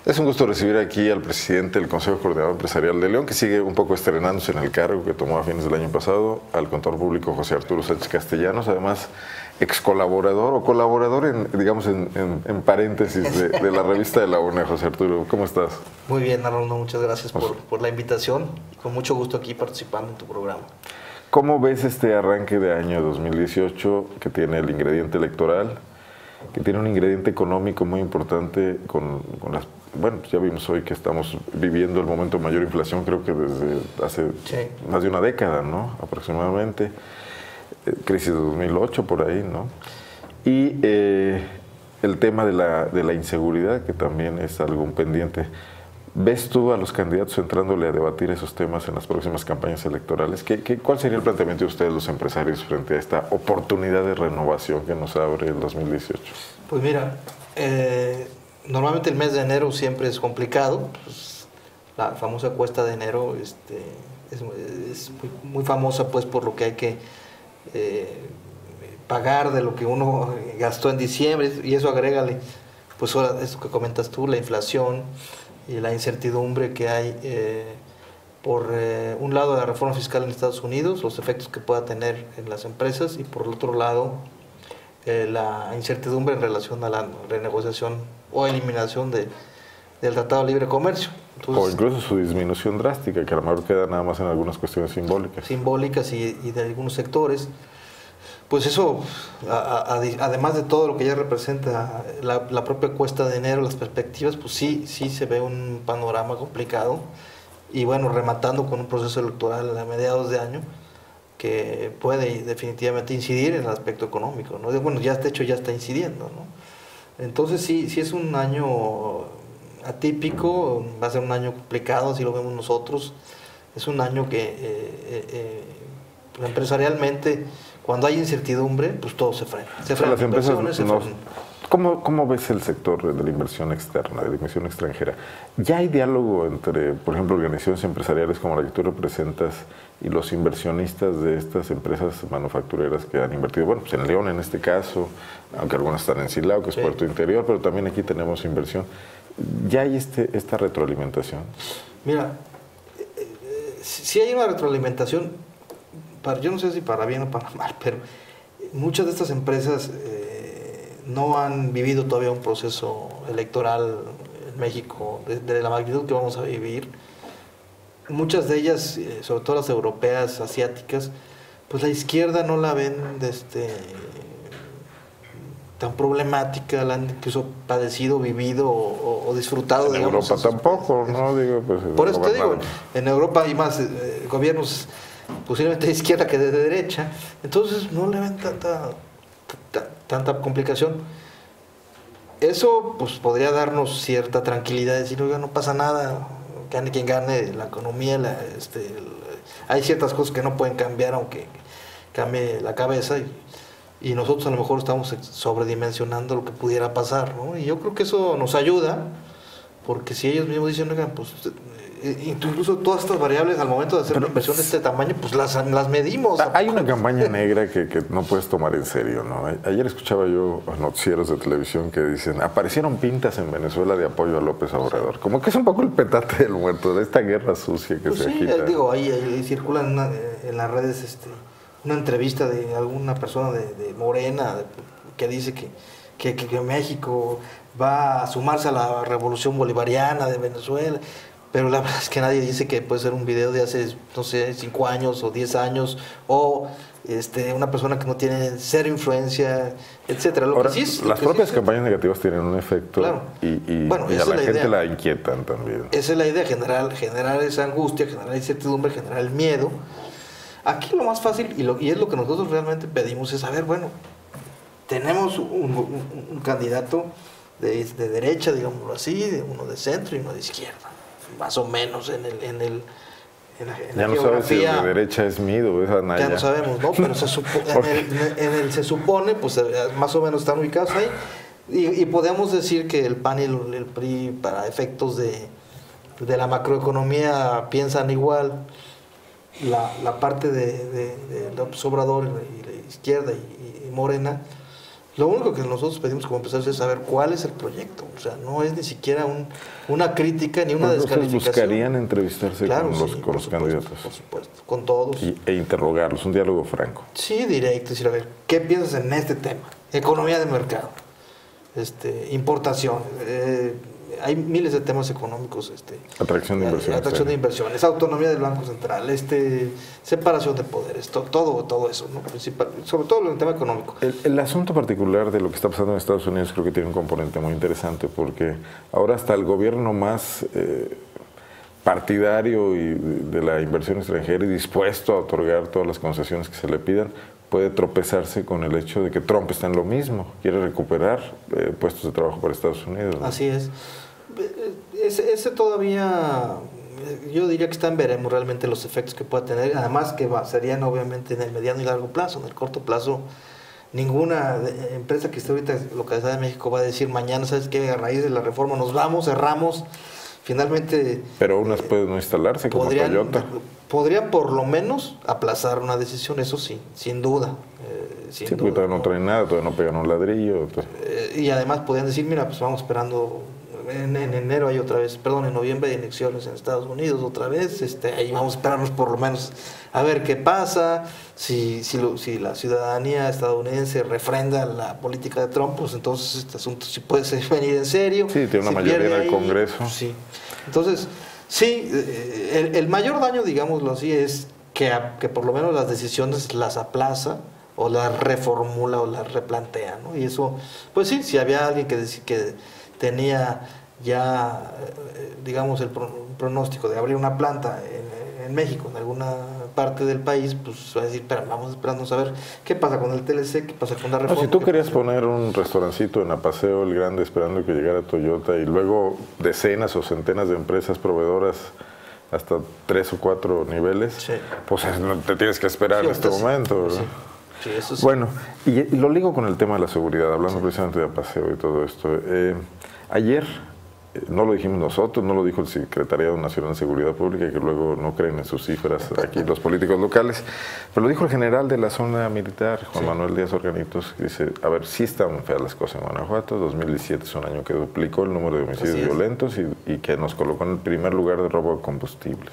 Es un gusto recibir aquí al presidente del Consejo Coordinador Empresarial de León, que sigue un poco estrenándose en el cargo que tomó a fines del año pasado, al contador público José Arturo Sánchez Castellanos, además ex colaborador o colaborador en paréntesis de la revista de la UNE. José Arturo, ¿cómo estás? Muy bien, Arnoldo, muchas gracias por la invitación y con mucho gusto aquí participando en tu programa. ¿Cómo ves este arranque de año 2018 que tiene el ingrediente electoral, que tiene un ingrediente económico muy importante con las... Bueno, ya vimos hoy que estamos viviendo el momento de mayor inflación, creo que desde hace más de una década, ¿no? Aproximadamente. Crisis de 2008, por ahí, ¿no? Y el tema de la inseguridad, que también es algo pendiente. ¿Ves tú a los candidatos entrándole a debatir esos temas en las próximas campañas electorales? ¿Cuál sería el planteamiento de ustedes, los empresarios, frente a esta oportunidad de renovación que nos abre el 2018? Pues mira, normalmente el mes de enero siempre es complicado. Pues, la famosa cuesta de enero es muy famosa pues por lo que hay que pagar de lo que uno gastó en diciembre, y eso agrégale pues ahora eso que comentas tú, la inflación y la incertidumbre que hay por un lado la reforma fiscal en Estados Unidos, los efectos que pueda tener en las empresas, y por el otro lado la incertidumbre en relación a la renegociación o eliminación del Tratado de Libre Comercio. Entonces, o incluso su disminución drástica, que a lo mejor queda nada más en algunas cuestiones simbólicas. Simbólicas y de algunos sectores. Pues eso, además de todo lo que ya representa la propia cuesta de enero, las perspectivas, pues sí se ve un panorama complicado. Y bueno, rematando con un proceso electoral a mediados de año que puede definitivamente incidir en el aspecto económico, ¿no? Bueno, ya de hecho ya está incidiendo, ¿no? Entonces sí es un año atípico, va a ser un año complicado, así lo vemos nosotros. Es un año que empresarialmente, cuando hay incertidumbre, pues todo se frena. Las empresas ¿Cómo ves el sector de la inversión externa, de la inversión extranjera? ¿Ya hay diálogo entre, por ejemplo, organizaciones empresariales como la que tú representas y los inversionistas de estas empresas manufactureras que han invertido? Bueno, pues en León en este caso, aunque algunas están en Silao, que es puerto interior, pero también aquí tenemos inversión. ¿Ya hay esta retroalimentación? Mira, sí hay una retroalimentación, yo no sé si para bien o para mal, pero muchas de estas empresas no han vivido todavía un proceso electoral en México de la magnitud que vamos a vivir. Muchas de ellas, sobre todo las europeas, asiáticas, pues la izquierda no la ven tan problemática, la han incluso padecido, vivido o disfrutado. En Europa tampoco, ¿no? Digo, pues, por eso te digo, en Europa hay más gobiernos posiblemente de izquierda que de derecha, entonces no le ven tanta complicación. Eso pues podría darnos cierta tranquilidad, decir, oiga, no pasa nada, gane quien gane, la economía, hay ciertas cosas que no pueden cambiar aunque cambie la cabeza, y nosotros a lo mejor estamos sobredimensionando lo que pudiera pasar, ¿no? Y yo creo que eso nos ayuda, porque si ellos mismos dicen, oigan, pues incluso todas estas variables al momento de hacer una inversión de este tamaño, pues las medimos. Hay una campaña negra que no puedes tomar en serio, ¿no? Ayer escuchaba yo noticieros de televisión que dicen, aparecieron pintas en Venezuela de apoyo a López Obrador. Como que es un poco el petate del muerto, de esta guerra sucia que se agita. Digo, ahí circula en las redes una entrevista de alguna persona de Morena que dice que México va a sumarse a la revolución bolivariana de Venezuela. Pero la verdad es que nadie dice que puede ser un video de hace, no sé, 5 años o 10 años, o una persona que no tiene cero influencia, etcétera. Ahora, las propias campañas negativas tienen un efecto, claro, y a la gente la inquietan también. Esa es la idea, generar esa angustia, generar incertidumbre, generar el miedo. Aquí lo más fácil, y es lo que nosotros realmente pedimos, es saber, bueno, tenemos un candidato de derecha, digámoslo así, uno de centro y uno de izquierda. Más o menos en ya no sabes si de derecha es Mido o es Anaya. Ya no sabemos, ¿no? Pero se supone, pues más o menos están ubicados ahí. Y podemos decir que el PAN y el PRI, para efectos de la macroeconomía, piensan igual. La parte de López Obrador y la izquierda y Morena, Lo único que nosotros pedimos como empresarios es saber cuál es el proyecto. O sea, no es ni siquiera una crítica ni una descalificación. Buscarían entrevistarse claro, con los candidatos. Por supuesto, con todos. E interrogarlos, un diálogo franco. Sí, directo, decir, a ver, ¿qué piensas en este tema? Economía de mercado, importación, hay miles de temas económicos. Atracción de inversiones. Atracción de inversiones, autonomía del Banco Central, separación de poderes, todo eso, ¿no? Sobre todo en el tema económico. El asunto particular de lo que está pasando en Estados Unidos creo que tiene un componente muy interesante, porque ahora hasta el gobierno más partidario de la inversión extranjera y dispuesto a otorgar todas las concesiones que se le pidan, puede tropezarse con el hecho de que Trump está en lo mismo, quiere recuperar puestos de trabajo para Estados Unidos, ¿no? Así es. Ese todavía, yo diría que está en veremos realmente los efectos que pueda tener, además que serían obviamente en el mediano y largo plazo. En el corto plazo, ninguna empresa que esté ahorita localizada en México va a decir mañana, ¿sabes qué? A raíz de la reforma nos vamos, cerramos, finalmente... Pero unas pueden no instalarse, como Toyota. Podrían por lo menos aplazar una decisión, eso sí, sin duda. Sí, porque todavía no traen nada, todavía no pegan un ladrillo. Y además podrían decir, mira, pues vamos esperando, en enero hay otra vez, perdón, en noviembre hay elecciones en Estados Unidos otra vez, ahí vamos a esperarnos por lo menos a ver qué pasa, si la ciudadanía estadounidense refrenda la política de Trump, pues entonces este asunto sí puede venir en serio. Sí, tiene una mayoría en el Congreso. Sí, entonces... Sí, el mayor daño, digámoslo así, es que por lo menos las decisiones las aplaza o las reformula o las replantea, ¿no? Y eso, pues sí, si había alguien que tenía ya, digamos, el pronóstico de abrir una planta en México, en alguna parte del país, pues va a decir, pero vamos esperando a saber qué pasa con el TLC, qué pasa con la reforma. Si tú querías poner un restaurancito en Apaseo el Grande esperando que llegara Toyota y luego decenas o centenas de empresas proveedoras hasta 3 o 4 niveles, sí, pues no te tienes que esperar en este momento, ¿verdad? Sí, eso sí. Bueno, y lo ligo con el tema de la seguridad, hablando precisamente de Apaseo y todo esto. Ayer, no lo dijimos nosotros, no lo dijo el Secretariado Nacional de Seguridad Pública, que luego no creen en sus cifras aquí los políticos locales, pero lo dijo el general de la zona militar, Juan Manuel Díaz Organitos, que dice, a ver, sí están feas las cosas en Guanajuato, 2017 es un año que duplicó el número de homicidios violentos y que nos colocó en el primer lugar de robo de combustibles.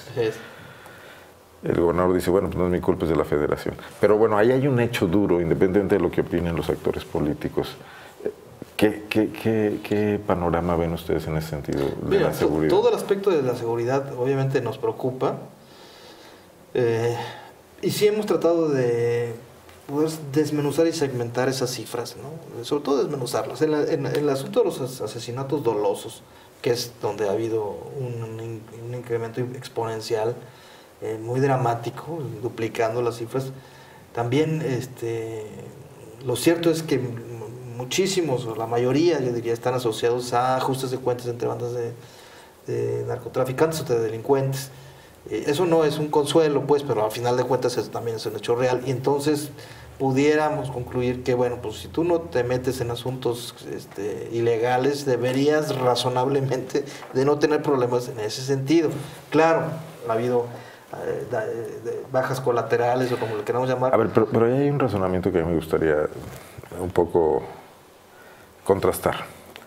El gobernador dice, bueno, pues no es mi culpa, es de la federación. Pero bueno, ahí hay un hecho duro, independientemente de lo que opinen los actores políticos. ¿Qué panorama ven ustedes en ese sentido de la seguridad? Todo el aspecto de la seguridad obviamente nos preocupa. Y sí hemos tratado de poder desmenuzar y segmentar esas cifras, ¿no? Sobre todo desmenuzarlas. En el asunto de los asesinatos dolosos, que es donde ha habido un incremento exponencial, muy dramático, duplicando las cifras. También lo cierto es que muchísimos, o la mayoría, yo diría, están asociados a ajustes de cuentas entre bandas de narcotraficantes o de delincuentes. Eso no es un consuelo, pues, pero al final de cuentas eso también es un hecho real. Y entonces pudiéramos concluir que, bueno, pues si tú no te metes en asuntos ilegales, deberías razonablemente de no tener problemas en ese sentido. Claro, ha habido bajas colaterales o como le queramos llamar. A ver, pero ahí hay un razonamiento que a mí me gustaría un poco contrastar.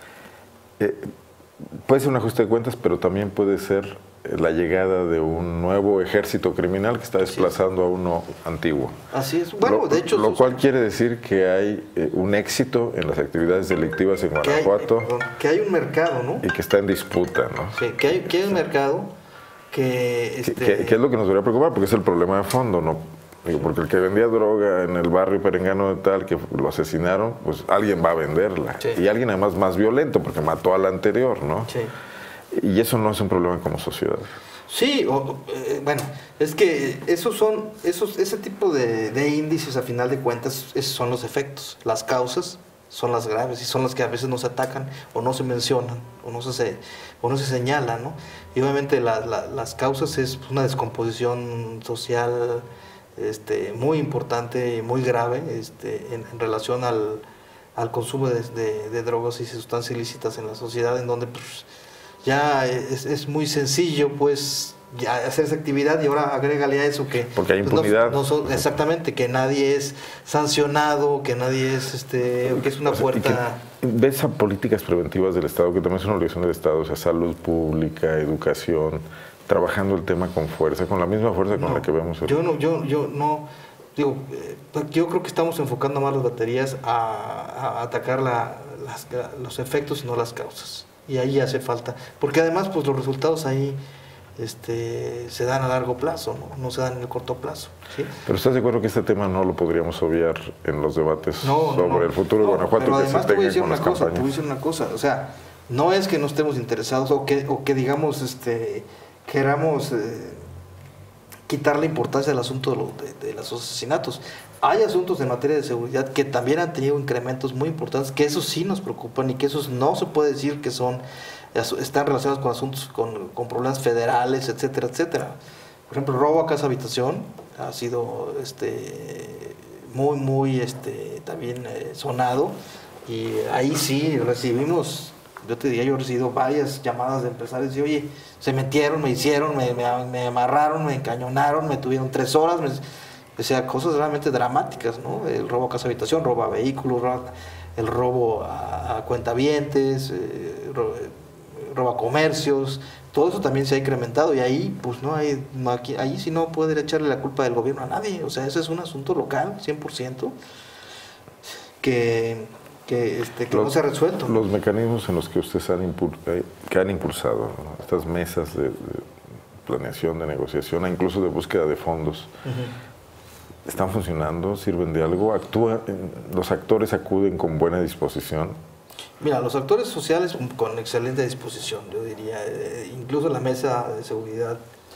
Puede ser un ajuste de cuentas, pero también puede ser la llegada de un nuevo ejército criminal que está desplazando a uno antiguo. Así es. Bueno, de hecho... Lo cual quiere decir que hay un éxito en las actividades delictivas en Guanajuato. Que hay un mercado, ¿no? Y que está en disputa, ¿no? Sí, que hay un mercado que es lo que nos debería preocupar, porque es el problema de fondo, ¿no? Porque el que vendía droga en el barrio perengano de tal, que lo asesinaron, pues alguien va a venderla. Sí. Y alguien además más violento, porque mató al anterior, ¿no? Sí. Y eso no es un problema como sociedad. Sí, bueno, es que ese tipo de índices, a final de cuentas, esos son los efectos. Las causas son las graves y son las que a veces no se atacan o no se mencionan o no se señalan, ¿no? Y obviamente las causas es una descomposición social muy importante y muy grave en relación al consumo de drogas y sustancias ilícitas en la sociedad, en donde pues, ya es muy sencillo pues ya hacer esa actividad y ahora agrégale a eso que... Porque hay impunidad. Exactamente, que nadie es sancionado, que nadie es, que es una puerta... ¿Ves a políticas preventivas del Estado, que también es una obligación del Estado, o sea, salud pública, educación, trabajando el tema con fuerza, con la misma fuerza con la que vemos? Yo no, digo, yo creo que estamos enfocando más las baterías a atacar los efectos y no las causas. Y ahí hace falta, porque además pues los resultados ahí se dan a largo plazo, no se dan en el corto plazo, ¿sí? Pero ¿estás de acuerdo que este tema no lo podríamos obviar en los debates sobre el futuro de Guanajuato? Pero además te voy a decir una cosa, o sea, no es que no estemos interesados o que digamos, queramos quitar la importancia del asunto de los asesinatos. Hay asuntos en materia de seguridad que también han tenido incrementos muy importantes, que esos sí nos preocupan y que esos no se puede decir que están relacionados con asuntos con problemas federales, etcétera, etcétera. Por ejemplo, el robo a casa habitación ha sido muy también sonado, y ahí sí recibimos, yo he recibido varias llamadas de empresarios y oye, se metieron, me hicieron, me amarraron, me encañonaron, me tuvieron 3 horas, o sea, cosas realmente dramáticas, ¿no? El robo a casa habitación, robo a vehículos, el robo a cuentavientes, robo a comercios, todo eso también se ha incrementado, y ahí pues ahí sí no puede echarle la culpa del gobierno a nadie, o sea, ese es un asunto local, 100%, que no se ha resuelto. Los mecanismos en los que ustedes han impulsado, ¿no?, estas mesas de planeación, de negociación, incluso de búsqueda de fondos, ¿están funcionando? ¿Sirven de algo? ¿Los actores acuden con buena disposición? Mira, los actores sociales con excelente disposición, yo diría. Incluso la mesa de seguridad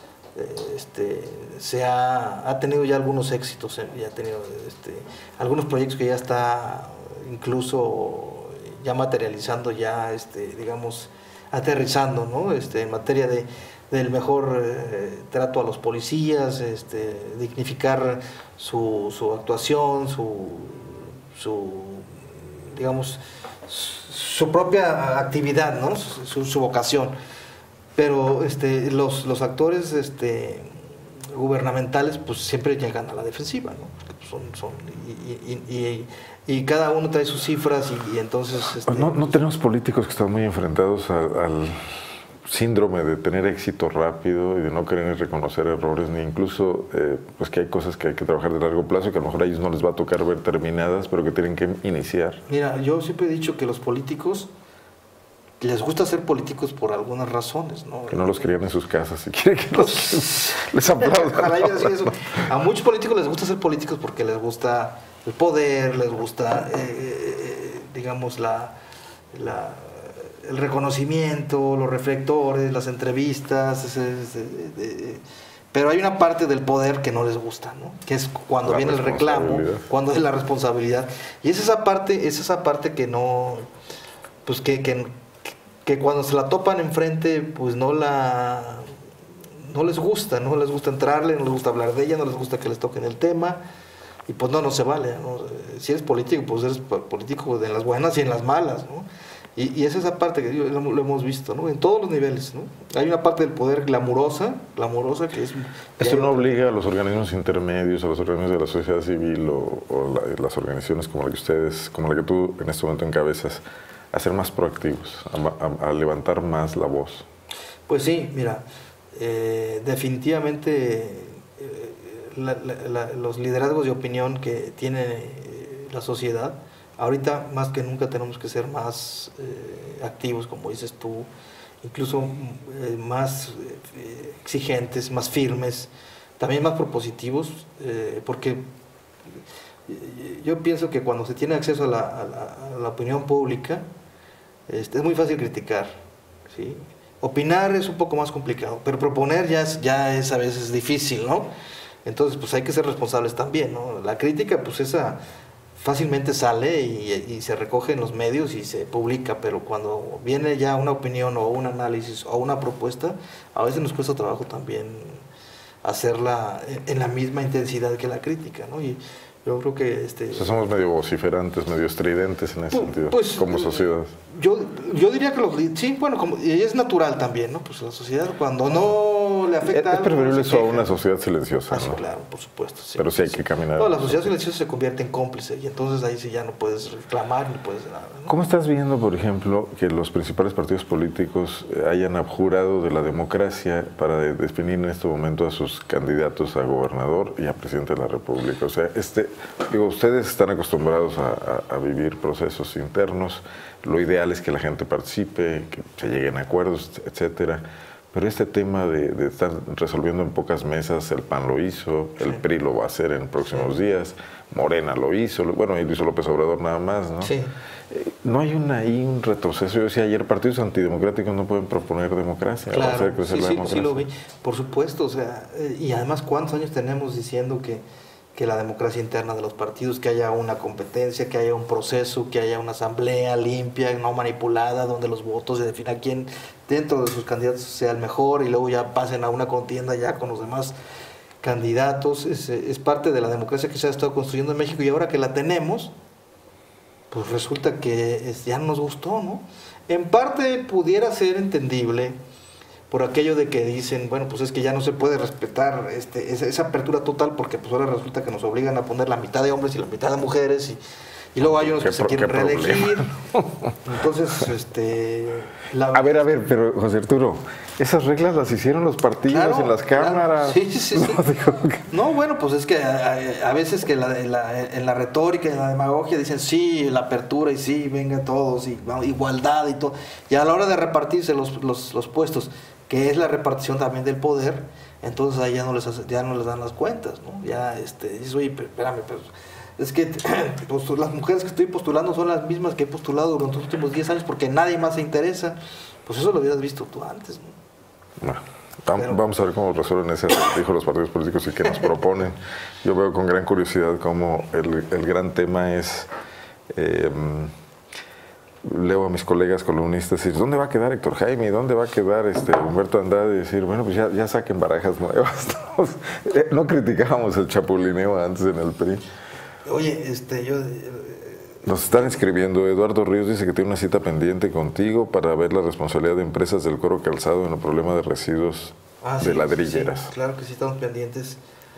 ha tenido ya algunos éxitos, ya ha tenido algunos proyectos que ya está incluso ya materializando, ya digamos aterrizando, ¿no? En materia del mejor trato a los policías, dignificar su actuación, digamos su propia actividad, ¿no? Su vocación. Pero los actores gubernamentales pues siempre llegan a la defensiva, ¿no? Y cada uno trae sus cifras y entonces... No tenemos políticos que están muy enfrentados al síndrome de tener éxito rápido y de no querer reconocer errores, ni incluso pues que hay cosas que hay que trabajar de largo plazo que a lo mejor a ellos no les va a tocar ver terminadas, pero que tienen que iniciar. Mira, yo siempre he dicho que los políticos les gusta ser políticos por algunas razones, ¿no? Que no los querían en sus casas, si quieren que les aplaudan. Eso. A muchos políticos les gusta ser políticos porque les gusta el poder, les gusta, digamos, el reconocimiento, los reflectores, las entrevistas, pero hay una parte del poder que no les gusta, ¿no? Que es cuando viene el reclamo, cuando es la responsabilidad, y es esa parte que no, pues que cuando se la topan enfrente, pues no les gusta entrarle, no les gusta hablar de ella, no les gusta que les toquen el tema, y pues no se vale, ¿no? Si eres político, pues eres político en las buenas y en las malas, ¿no? Y es esa parte que lo hemos visto, ¿no? En todos los niveles, ¿no? Hay una parte del poder glamurosa que es... ¿Esto no obliga a los organismos intermedios, a los organismos de la sociedad civil o las organizaciones como la que tú en este momento encabezas, a ser más proactivos, a levantar más la voz? Pues sí, mira, definitivamente los liderazgos de opinión que tiene la sociedad, ahorita más que nunca tenemos que ser más activos, como dices tú, incluso más exigentes, más firmes, también más propositivos, porque yo pienso que cuando se tiene acceso a la opinión pública, es muy fácil criticar, ¿sí? Opinar es un poco más complicado, pero proponer ya es a veces difícil, ¿no? Entonces, pues hay que ser responsables también, ¿no? La crítica, pues esa fácilmente sale y se recoge en los medios y se publica, pero cuando viene ya una opinión o un análisis o una propuesta, a veces nos cuesta trabajo también hacerla en la misma intensidad que la crítica, ¿no? Y yo creo que... O sea, somos medio vociferantes, medio estridentes en ese sentido, como sociedad. Yo diría que sí, bueno, y es natural también, ¿no? Pues la sociedad cuando no le afecta Es algo, preferible se eso a queja. una sociedad silenciosa, Sí, ¿no? claro, por supuesto. Sí, Pero sí hay que caminar. No, la sociedad silenciosa se convierte en cómplice y entonces ahí sí ya no puedes reclamar ni puedes nada, ¿no? ¿Cómo estás viendo, por ejemplo, que los principales partidos políticos hayan abjurado de la democracia para definir en este momento a sus candidatos a gobernador y a presidente de la República? O sea, ustedes están acostumbrados a vivir procesos internos. Lo ideal es que la gente participe, que se lleguen a acuerdos, etcétera. Pero este tema de estar resolviendo en pocas mesas, el PAN lo hizo, el PRI lo va a hacer en próximos días, Morena lo hizo, bueno, y lo hizo López Obrador nada más, ¿no? Sí. No hay ahí un retroceso. Yo decía ayer, partidos antidemocráticos no pueden proponer democracia, o Claro, hacer crecer la democracia. sí lo vi, por supuesto, o sea, y además cuántos años tenemos diciendo que la democracia interna de los partidos, que haya una competencia, que haya un proceso, que haya una asamblea limpia, no manipulada, donde los votos se definan quién dentro de sus candidatos sea el mejor y luego ya pasen a una contienda ya con los demás candidatos. Es parte de la democracia que se ha estado construyendo en México y ahora que la tenemos, pues resulta que ya no nos gustó, ¿no? En parte pudiera ser entendible por aquello de que dicen, bueno, pues es que ya no se puede respetar esa apertura total porque pues ahora resulta que nos obligan a poner la mitad de hombres y la mitad de mujeres y luego hay unos que se quieren reelegir. Entonces, A ver, pero José Arturo, esas reglas las hicieron los partidos en las cámaras. Claro. Sí. No, bueno, pues es que a veces que en la retórica, en la demagogia dicen sí, la apertura y sí, venga todos, y igualdad y todo. Y a la hora de repartirse los puestos, que es la repartición también del poder, entonces ahí ya no les dan las cuentas, ¿no? Ya dices, oye, espérame, pero es que pues, las mujeres que estoy postulando son las mismas que he postulado durante los últimos 10 años porque nadie más se interesa. Pues eso lo hubieras visto tú antes, ¿no? Bueno, vamos a ver cómo resuelven ese dijo los partidos políticos y qué nos proponen. Yo veo con gran curiosidad cómo el gran tema es... leo a mis colegas columnistas y decir, ¿dónde va a quedar Héctor Jaime? ¿Dónde va a quedar Humberto Andrade? Y decir, bueno, pues ya saquen barajas nuevas. No criticábamos el chapulineo antes en el PRI. Oye, Nos están escribiendo, Eduardo Ríos dice que tiene una cita pendiente contigo para ver la responsabilidad de empresas del Coro Calzado en el problema de residuos de ladrilleras. Sí, claro que sí, estamos pendientes.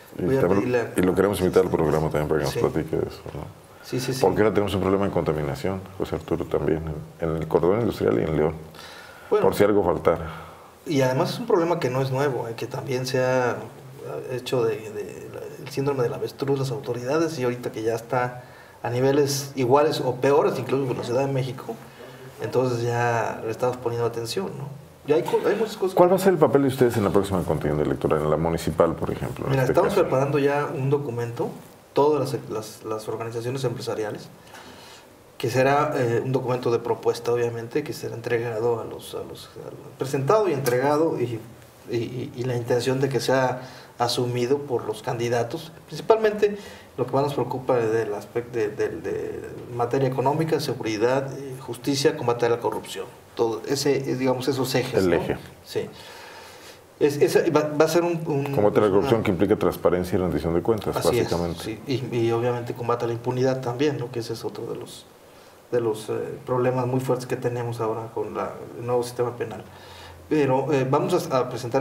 Y lo queremos invitar al programa también para que nos platique de eso, ¿no? Sí. Porque ahora tenemos un problema de contaminación, José Arturo, también, en el cordón industrial y en León, por si algo faltara. Y además es un problema que no es nuevo, que también se ha hecho el síndrome del avestruz las autoridades y ahorita que ya está a niveles iguales o peores incluso con la Ciudad de México, entonces ya le estamos poniendo atención, ¿no? Ya hay muchas cosas. ¿Cuál va a ser el papel de ustedes en la próxima contienda electoral, en la municipal, por ejemplo? Mira, estamos preparando ya un documento, todas las organizaciones empresariales, que será un documento de propuesta, obviamente, que será entregado presentado y entregado y la intención de que sea asumido por los candidatos, principalmente lo que más nos preocupa del aspecto de materia económica, seguridad, justicia, combate a la corrupción, todo digamos esos ejes. El ¿no? eje. Sí. Va a ser un combate a la corrupción que implica transparencia y rendición de cuentas, así básicamente. Es, sí. Y obviamente combate a la impunidad también, ¿no? Que ese es otro de los problemas muy fuertes que tenemos ahora con el nuevo sistema penal. Pero vamos a presentar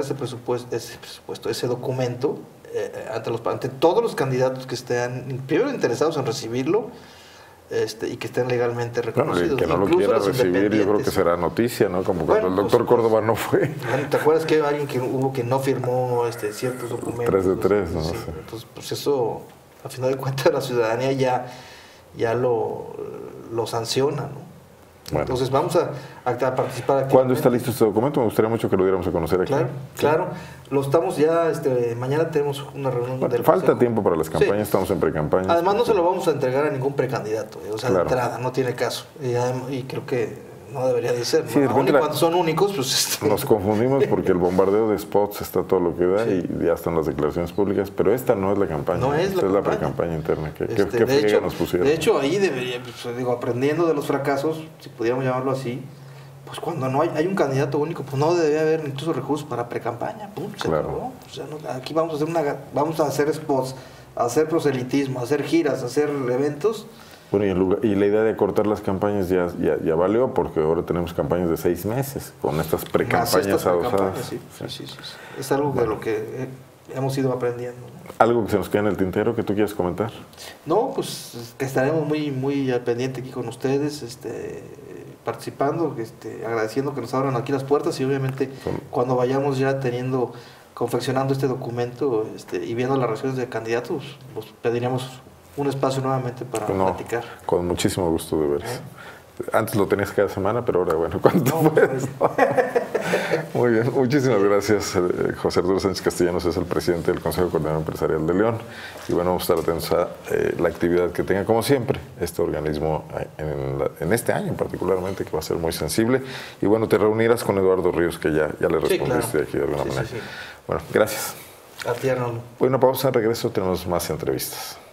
ese documento ante todos los candidatos que estén primero interesados en recibirlo y que estén legalmente reconocidos. Bueno, que no lo quiera recibir, yo creo que será noticia, ¿no? Como cuando el doctor Córdoba no fue. ¿Te acuerdas que alguien que no firmó ciertos documentos? 3 de 3, ¿no? Sí. Entonces, pues eso, a final de cuentas, la ciudadanía ya lo sanciona, ¿no? Bueno. Entonces vamos a participar aquí. ¿Cuándo está listo este documento? Me gustaría mucho que lo diéramos a conocer aquí. Claro. Lo estamos ya, mañana tenemos una reunión del falta consejo. Tiempo para las campañas, estamos en precampaña. Además no se lo vamos a entregar a ningún precandidato, de entrada, no tiene caso. Y creo que no debería de ser, ¿no? Sí, aún y cuando son únicos, pues... Nos confundimos porque el bombardeo de spots está todo lo que da y ya están las declaraciones públicas, pero esta no es la campaña, no es esta es la precampaña interna. ¿Qué friega nos pusieron? De hecho, ahí debería, aprendiendo de los fracasos, si pudiéramos llamarlo así, pues cuando no hay un candidato único, pues no debería haber incluso recursos para precampaña. Claro. Aquí vamos a hacer spots, a hacer proselitismo, a hacer giras, a hacer eventos, Bueno, y la idea de cortar las campañas ya valió, porque ahora tenemos campañas de 6 meses, con estas precampañas adosadas. Sí. Es algo de lo que hemos ido aprendiendo. ¿Algo que se nos queda en el tintero que tú quieras comentar? No, pues que estaremos muy al pendiente aquí con ustedes, participando, agradeciendo que nos abran aquí las puertas, y obviamente cuando vayamos ya confeccionando este documento y viendo las reacciones de candidatos, pues pediremos un espacio nuevamente para platicar. Con muchísimo gusto, de veras. Antes lo tenías cada semana, pero ahora, bueno, cuando tú puedas. Muy bien, muchísimas gracias. José Arturo Sánchez Castellanos es el presidente del Consejo Coordinador Empresarial de León, y bueno, vamos a estar atentos a la actividad que tenga, como siempre, este organismo en este año particularmente, que va a ser muy sensible. Y bueno, te reunirás con Eduardo Ríos, que ya le respondiste aquí de alguna manera. Sí. Bueno, gracias. A ti, Arnoldo. Bueno, pausa, regreso, tenemos más entrevistas.